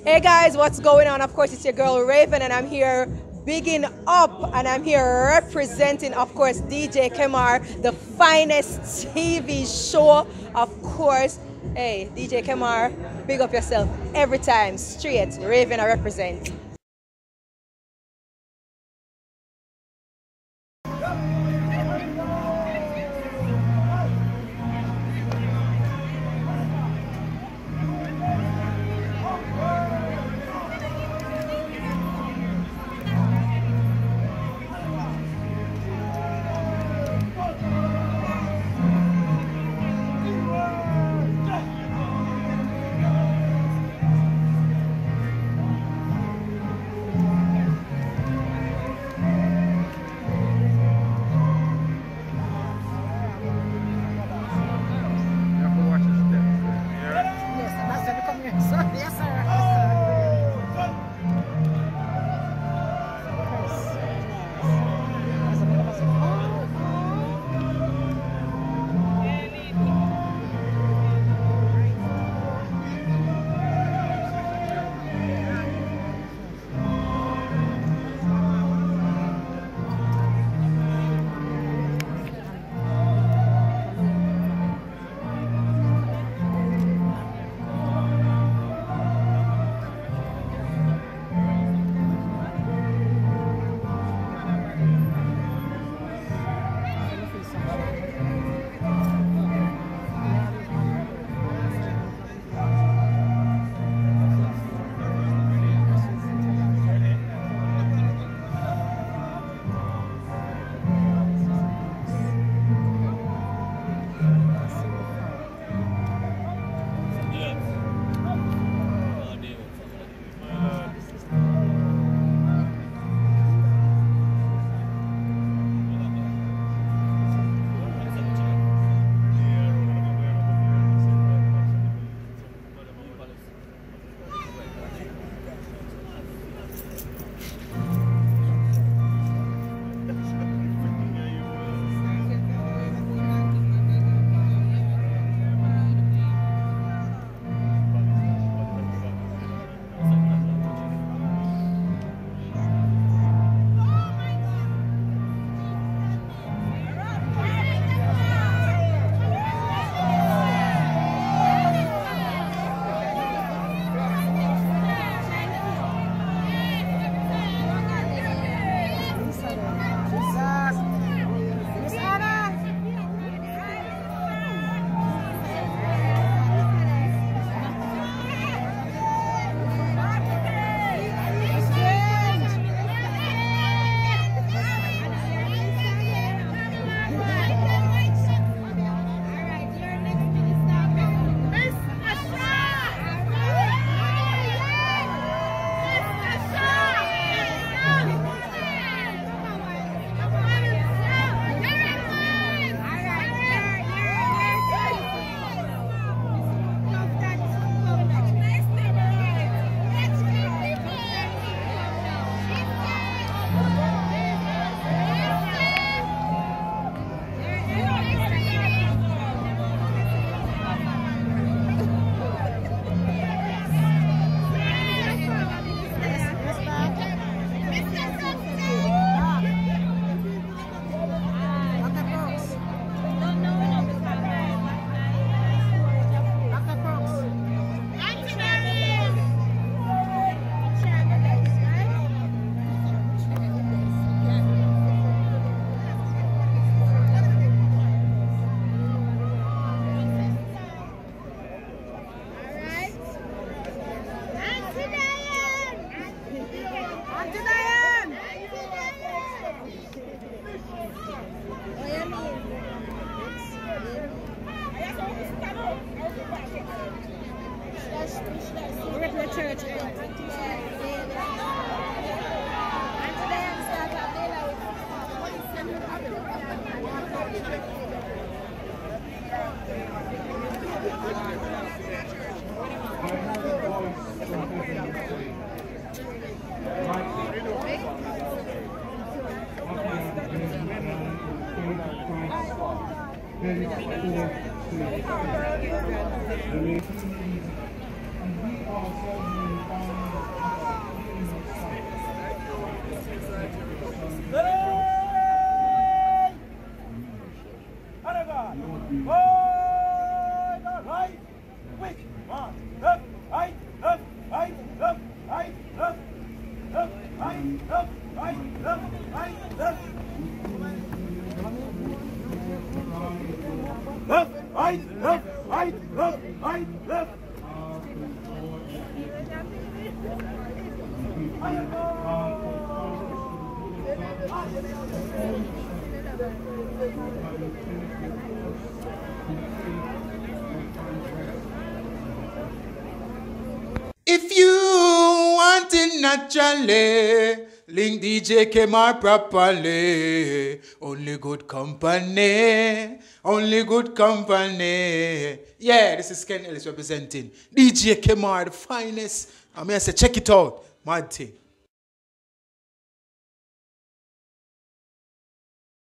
Hey guys, what's going on? Of course, it's your girl Raven, and I'm here bigging up, and I'm here representing, of course, DJ Kemar, the finest TV show, of course. Hey, DJ Kemar, big up yourself every time. Straight, Raven, I represent. And we also If you want it naturally, link DJ Kemar properly. Only good company, only good company. Yeah, this is Ken Ellis representing DJ Kemar, the finest. I mean, I say check it out, mad thing.